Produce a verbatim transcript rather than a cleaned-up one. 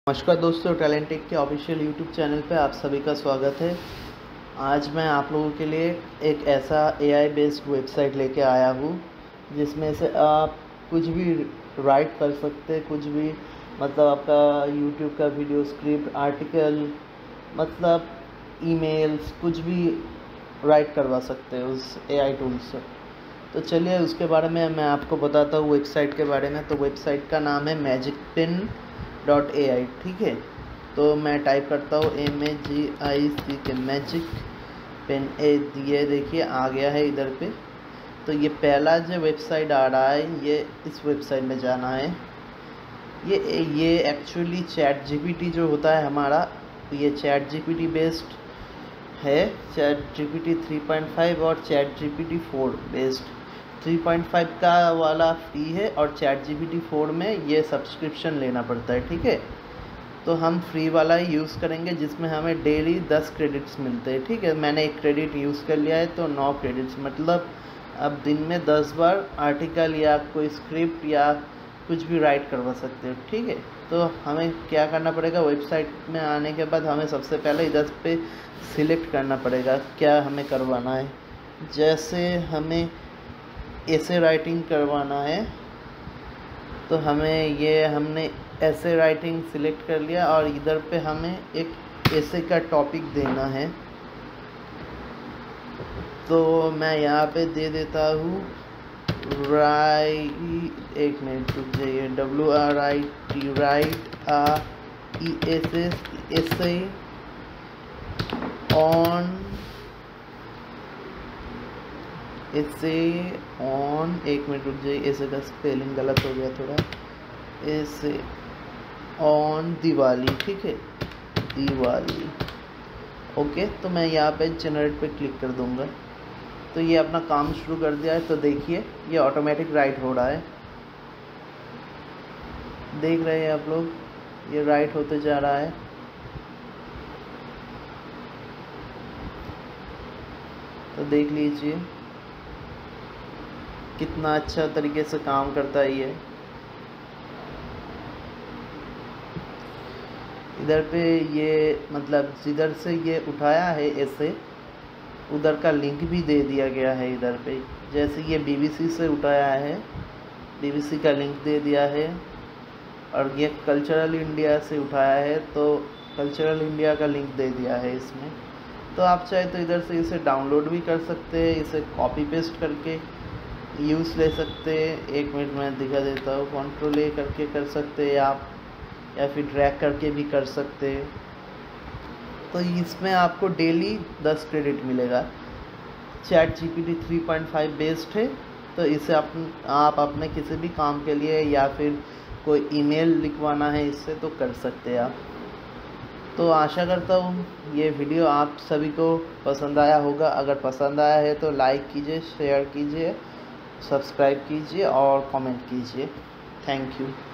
नमस्कार दोस्तों, टैलेंटेक के ऑफिशियल यूट्यूब चैनल पे आप सभी का स्वागत है। आज मैं आप लोगों के लिए एक ऐसा एआई बेस्ड वेबसाइट लेके आया हूँ जिसमें से आप कुछ भी राइट कर सकते हैं, कुछ भी मतलब आपका यूट्यूब का वीडियो स्क्रिप्ट, आर्टिकल, मतलब ईमेल्स, कुछ भी राइट करवा सकते हैं उस एआई टूल से। तो चलिए उसके बारे में मैं आपको बताता हूँ, वेबसाइट के बारे में। तो वेबसाइट का नाम है magic pen dot A I, ठीक है। तो मैं टाइप करता हूँ एम ए जी आई सी के मैजिक पेन ए, ये देखिए आ गया है इधर पे। तो ये पहला जो वेबसाइट आ रहा है, ये इस वेबसाइट में जाना है। ये ये एक्चुअली चैट जीपीटी जो होता है हमारा, ये चैट जीपीटी बेस्ड है। ChatGPT three point five और ChatGPT four based. Three point five का वाला फ्री है और चैट जीपीटी फोर में ये सब्सक्रिप्शन लेना पड़ता है, ठीक है। तो हम फ्री वाला ही यूज़ करेंगे जिसमें हमें डेली दस क्रेडिट्स मिलते हैं, ठीक है। मैंने एक क्रेडिट यूज़ कर लिया है तो नौ क्रेडिट्स, मतलब अब दिन में दस बार आर्टिकल या कोई स्क्रिप्ट या कुछ भी राइट करवा सकते हो, ठीक है। तो हमें क्या करना पड़ेगा, वेबसाइट में आने के बाद हमें सबसे पहले इधर पे सिलेक्ट करना पड़ेगा क्या हमें करवाना है। जैसे हमें ऐसे राइटिंग करवाना है तो हमें ये हमने ऐसे राइटिंग सिलेक्ट कर लिया और इधर पे हमें एक ऐसे का टॉपिक देना है। तो मैं यहाँ पे दे देता हूँ राइट, एक मिनट रुक जाइए, W R I T, write आ E S S essay on, essay on, एक मिनट रुक जाइए, ऐसे का स्पेलिंग गलत हो गया थोड़ा, ऐसे ऑन दिवाली, ठीक है, दिवाली। ओके, तो मैं यहाँ पे जनरेट पे क्लिक कर दूँगा। तो ये अपना काम शुरू कर दिया है। तो देखिए ये ऑटोमेटिक राइट हो रहा है, देख रहे हैं आप लोग, ये राइट होते जा रहा है। तो देख लीजिए कितना अच्छा तरीके से काम करता है ये। इधर पे ये मतलब जिधर से ये उठाया है ऐसे, उधर का लिंक भी दे दिया गया है इधर पे। जैसे ये बीबीसी से उठाया है, बीबीसी का लिंक दे दिया है। और ये कल्चरल इंडिया से उठाया है तो कल्चरल इंडिया का लिंक दे दिया है इसमें। तो आप चाहे तो इधर से इसे डाउनलोड भी कर सकते हैं, इसे कॉपी पेस्ट करके यूज़ ले सकते हैं। एक मिनट में दिखा देता हूँ, कंट्रोल ए करके कर सकते हैं आप, या फिर ड्रैग करके भी कर सकते हैं। तो इसमें आपको डेली दस क्रेडिट मिलेगा। ChatGPT three point five based है, तो इसे आप आप अपने किसी भी काम के लिए या फिर कोई ईमेल लिखवाना है इससे तो कर सकते हैं आप। तो आशा करता हूँ ये वीडियो आप सभी को पसंद आया होगा। अगर पसंद आया है तो लाइक कीजिए, शेयर कीजिए, सब्सक्राइब कीजिए और कमेंट कीजिए। Thank you.